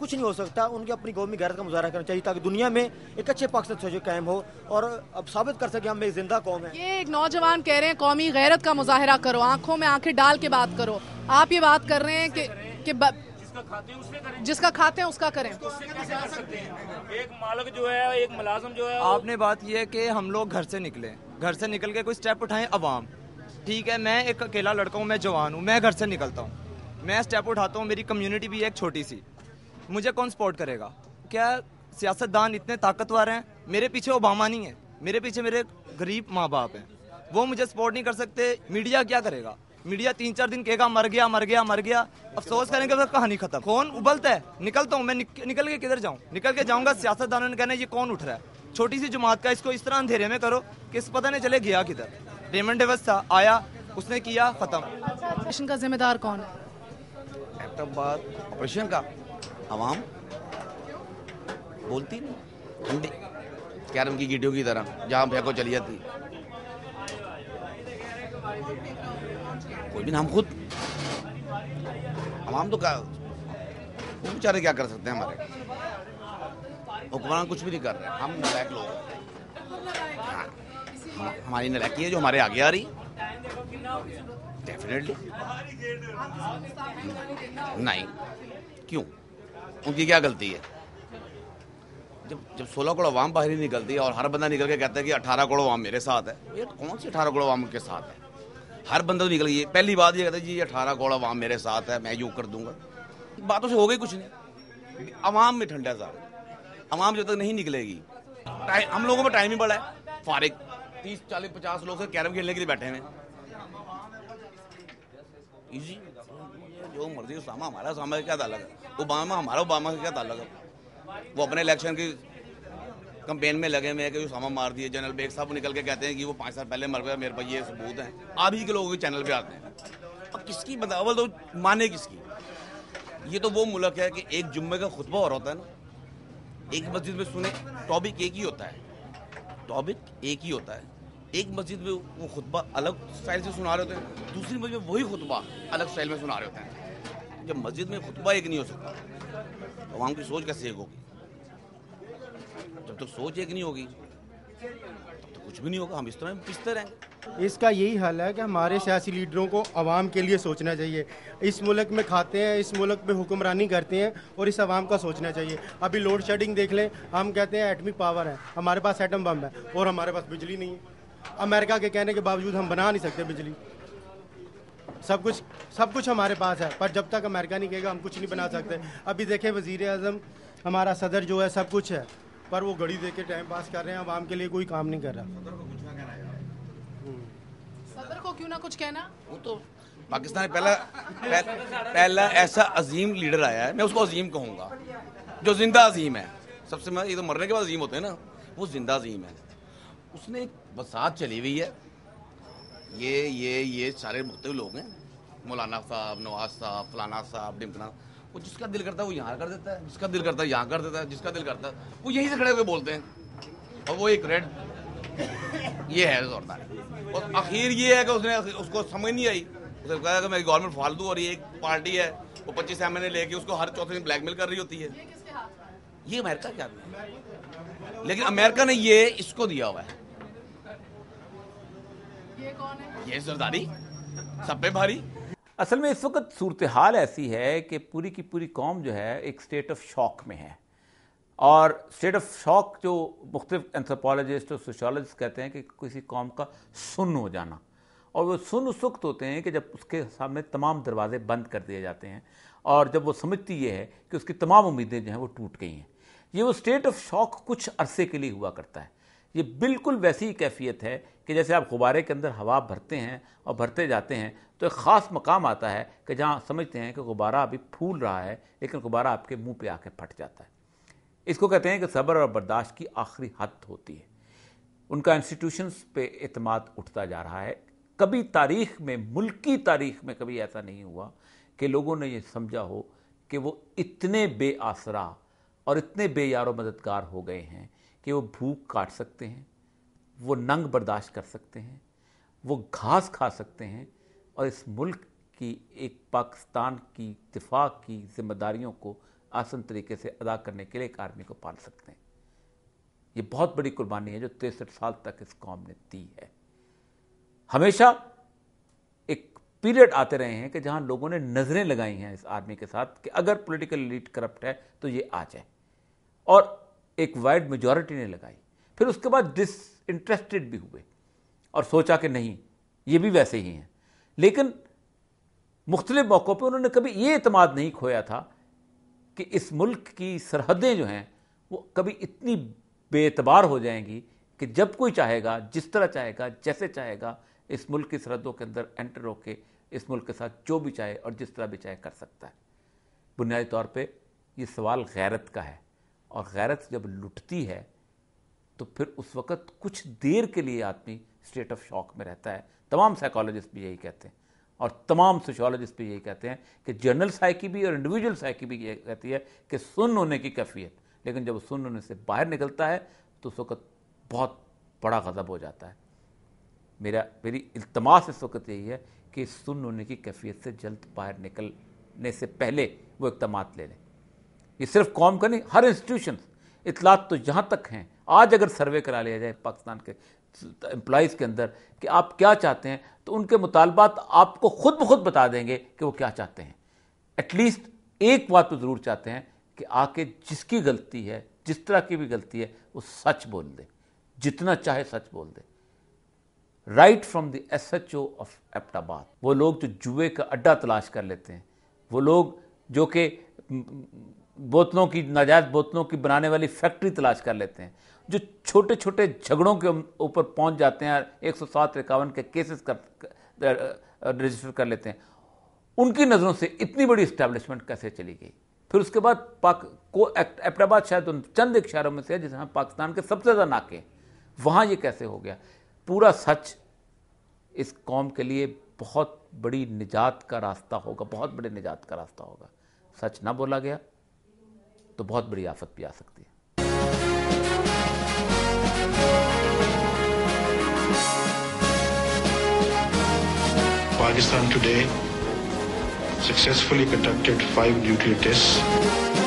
कुछ नहीं हो सकता। उनकी अपनी कौमी गैरत का मुजाहरा करना चाहिए ताकि दुनिया में एक अच्छे पाकिस्तान कायम हो और अब साबित कर सके हम एक जिंदा कौम है। ये एक नौजवान कह रहे हैं कौमी गैरत का मुजाहरा करो, आंखों में आंखें डाल के बात करो। आप ये बात कर रहे हैं कि जिसका खाते हैं उसका करें। एक मालिक जो है, एक मुलाजिम जो है, आपने बात यह है कि हम लोग घर से निकले, घर से निकल के कोई स्टेप उठाएं अवाम। ठीक है, मैं एक अकेला लड़का हूँ, मैं जवान हूँ, मैं घर से निकलता हूँ, मैं स्टेप उठाता हूँ, मेरी कम्युनिटी भी है एक छोटी सी, मुझे कौन सपोर्ट करेगा? क्या सियासतदान इतने ताकतवर हैं? मेरे पीछे ओबामा नहीं है, मेरे पीछे मेरे गरीब माँ बाप हैं, वो मुझे सपोर्ट नहीं कर सकते। मीडिया क्या करेगा? मीडिया 3-4 दिन कहेगा मर गया मर गया मर गया, अफसोस करेंगे तो कहानी खत्म। कौन उबलता है? निकलता हूँ मैं, निकल के किधर जाऊँ? निकल के जाऊँगा, सियासतदानों ने कहना ये कौन उठ रहा है? छोटी सी जमात का, इसको इस तरह अंधेरे में करो कि इस पता नहीं चले गया किधर। रेमंड डेविस था, आया, उसने किया, खत्म। ऑपरेशन का जिम्मेदार कौन है? ऑपरेशन का आवाम बोलती नहीं, हिंदी कैरम की गीटियों की तरह जहाँ फेंको चली जाती। कोई भी नाम खुद आवाम तो क्या, वो बेचारे क्या कर सकते हैं? हमारे हुक्मरान कुछ भी नहीं कर रहे, हम नलायक लोग हैं। हाँ, हमारी नलायकी है जो हमारे आगे आ रही। डेफिनेटली नहीं। क्यों? उनकी क्या गलती है? जब 16 करोड़ आवाम बाहर ही निकलती है और हर बंदा निकल के कहता है कि 18 करोड़ आवाम मेरे साथ है, ये कौन सी 18 करोड़ आवाम के साथ है? हर बंदा तो निकल गई, पहली बात ये कहता है जी 18 करोड़ आवाम मेरे साथ है, मैं यूं कर दूंगा। बातों से हो गई कुछ नहीं। आवाम में ठंडा सा, आवाम जब तक नहीं निकलेगी, हम लोगों में टाइम ही बड़ा है, फारिग 30, 40, 50 लोग से कैरम खेलने के लिए बैठे हैं। इजी, जो मर्जी उसामा हमारा, उसामा का क्या ताल्लुक है? ओबामा हमारा, ओबामा का क्या ताल्लुक है? वो अपने इलेक्शन की कैंपेन में लगे हुए हैं कि उसामा मार दिए। जनरल बेग साहब निकल के कहते हैं कि वो 5 साल पहले मर गया, मेरे पास ये सबूत हैं। आप ही के लोगों के चैनल पे आते हैं। अब किसकी बदावल तो माने किसकी? ये तो वो मुल्क है कि एक जुम्मे का खुतबा और होता है ना, एक मस्जिद में सुने, टॉपिक एक ही होता है, टॉपिक एक ही होता है। एक मस्जिद में वो खुतबा अलग स्टाइल से सुना रहे होते हैं, दूसरी मस्जिद में वही खुतबा अलग स्टाइल में सुना रहे होते हैं। जब मस्जिद में खुतबा एक नहीं हो सकता तो आवाम की सोच कैसे एक होगी? जब तक सोच एक नहीं होगी तब तो कुछ भी नहीं होगा। हम इस तरह पिसते रहेंगे। इसका यही हल है कि हमारे सियासी लीडरों को आवाम के लिए सोचना चाहिए। इस मुल्क में खाते हैं, इस मुल्क में हुक्मरानी करते हैं और इस आवाम का सोचना चाहिए। अभी लोड शेडिंग देख लें, हम कहते हैं एटमी पावर है, हमारे पास एटम बम है और हमारे पास बिजली नहीं है। अमेरिका के कहने के बावजूद हम बना नहीं सकते बिजली। सब कुछ हमारे पास है, पर जब तक अमेरिका नहीं कहेगा हम कुछ नहीं बना सकते। अभी देखें वज़ीर आज़म, हमारा सदर जो है, सब कुछ है, पर वो घड़ी दे के टाइम पास कर रहे हैं, आवाम के लिए कोई काम नहीं कर रहा। सदर को क्यों ना कुछ कहना? वो तो पाकिस्तान पहला ऐसा अजीम लीडर आया है, मैं उसको अजीम कहूँगा, जो जिंदा अजीम है। सबसे मैं, ये तो मरने के बाद अजीम होते हैं ना, वो जिंदा अजीम है। उसने एक बसात चली हुई है, ये सारे मुख्तलिफ लोग हैं, मौलाना साहब, नवाज साहब, फलाना साहब, डिमकना, वो जिसका दिल करता है वो यहाँ कर देता है, जिसका दिल करता है यहाँ कर देता है, जिसका दिल करता है वो यहीं से खड़े होकर बोलते हैं। और वो एक रेड ये है जोरदार। और आखिर ये है कि उसको समझ नहीं आई, उसने कहा कि मेरी गवर्नमेंट फालतू और ये एक पार्टी है, वो 25 MNA लेके उसको हर चौथे दिन ब्लैकमेल कर रही होती है। ये अमेरिका क्या है? लेकिन अमेरिका ने ये इसको दिया हुआ है। ये कौन है? ये जरदारी सब पे भारी। असल में इस वक्त सूरत हाल ऐसी है कि पूरी की पूरी कौम जो है एक स्टेट ऑफ शॉक में है। और स्टेट ऑफ शॉक जो मुख्तलिफ एंथ्रोपोलॉजिस्ट और सोशोलॉजिस्ट कहते हैं कि किसी कौम का सुन्न हो जाना, और वो सुन्न उस वक्त होते हैं कि जब उसके सामने तमाम दरवाजे बंद कर दिए जाते हैं और जब वो समझती ये है कि उसकी तमाम उम्मीदें जो हैं वो टूट गई हैं। ये वो स्टेट ऑफ शॉक कुछ अरसे के लिए हुआ करता है। ये बिल्कुल वैसी ही कैफियत है कि जैसे आप गुब्बारे के अंदर हवा भरते हैं और भरते जाते हैं तो एक ख़ास मकाम आता है कि जहाँ समझते हैं कि गुब्बारा अभी फूल रहा है, लेकिन गुब्बारा आपके मुंह पे आके फट जाता है। इसको कहते हैं कि सब्र और बर्दाश्त की आखिरी हद होती है। उनका इंस्टीट्यूशंस पे एतमाद उठता जा रहा है। कभी तारीख़ में, मुल्की तारीख़ में कभी ऐसा नहीं हुआ कि लोगों ने ये समझा हो कि वो इतने बेआसरा और इतने बेयारो मददगार हो गए हैं कि वो भूख काट सकते हैं, वो नंग बर्दाश्त कर सकते हैं, वो घास खा सकते हैं और इस मुल्क की, एक पाकिस्तान की दिफा की जिम्मेदारियों को आसान तरीके से अदा करने के लिए एक आर्मी को पाल सकते हैं। ये बहुत बड़ी कुर्बानी है जो 63 साल तक इस कौम ने दी है। हमेशा एक पीरियड आते रहे हैं कि जहां लोगों ने नजरें लगाई हैं इस आर्मी के साथ कि अगर पॉलिटिकल एलीट करप्ट है तो ये आ जाए, और एक वाइड मेजॉरिटी ने लगाई। फिर उसके बाद डिसइंटरेस्टेड भी हुए और सोचा कि नहीं ये भी वैसे ही हैं, लेकिन मुख्तलिफ मौक़ों पर उन्होंने कभी ये एतमाद नहीं खोया था कि इस मुल्क की सरहदें जो हैं वो कभी इतनी बेएतबार हो जाएंगी कि जब कोई चाहेगा, जिस तरह चाहेगा, जैसे चाहेगा, इस मुल्क की सरहदों के अंदर एंटर होके इस मुल्क के साथ जो भी चाहे और जिस तरह भी चाहे कर सकता है। बुनियादी तौर पे ये सवाल गैरत का है, और गैरत जब लुटती है तो फिर उस वक़्त कुछ देर के लिए आदमी स्टेट ऑफ शॉक में रहता है। तमाम साइकोलॉजिस्ट भी यही कहते हैं और तमाम सोशियोलॉजिस्ट भी यही कहते हैं कि जनरल साइकी भी और इंडिविजुअल साइकी भी ये कहती है कि सुन्न होने की कैफियत, लेकिन जब सुन्न होने से बाहर निकलता है तो उस वक़्त बहुत बड़ा गज़ब हो जाता है। मेरी इल्तमास इस वक्त यही है कि सुन्न होने की कैफियत से जल्द बाहर निकलने से पहले वो इक़दामात ले लें। ये सिर्फ कौम का नहीं, हर इंस्टीट्यूशन, इतलात तो यहाँ तक हैं। आज अगर सर्वे करा लिया जाए पाकिस्तान के एम्प्लॉइज़ के अंदर कि आप क्या चाहते हैं, तो उनके मुतालबात आपको खुद ब खुद बता देंगे कि वो क्या चाहते हैं। एटलीस्ट एक बात तो ज़रूर चाहते हैं कि आके जिसकी गलती है, जिस तरह की भी गलती है, वो सच बोल दे, जितना चाहे सच बोल दे। Right from the SHO of Abbottabad, वो लोग जो जुए का अड्डा तलाश कर लेते हैं, वो लोग जो कि बोतलों की, नाजायज़ बोतलों की बनाने वाली फैक्ट्री तलाश कर लेते हैं, जो छोटे छोटे झगड़ों के ऊपर पहुंच जाते हैं, 107-51 के केसेस रजिस्टर कर लेते हैं, उनकी नज़रों से इतनी बड़ी इस्टेब्लिशमेंट कैसे चली गई। फिर उसके बाद एबटाबाद शायद उन चंद एक शहरों में से है जहाँ पाकिस्तान के सबसे ज़्यादा नाके हैं, वहाँ ये कैसे हो गया। पूरा सच इस कौम के लिए बहुत बड़ी निजात का रास्ता होगा, बहुत बड़े निजात का रास्ता होगा। सच ना बोला गया तो बहुत बड़ी आफत भी आ सकती है। Pakistan today successfully conducted 5 nuclear tests.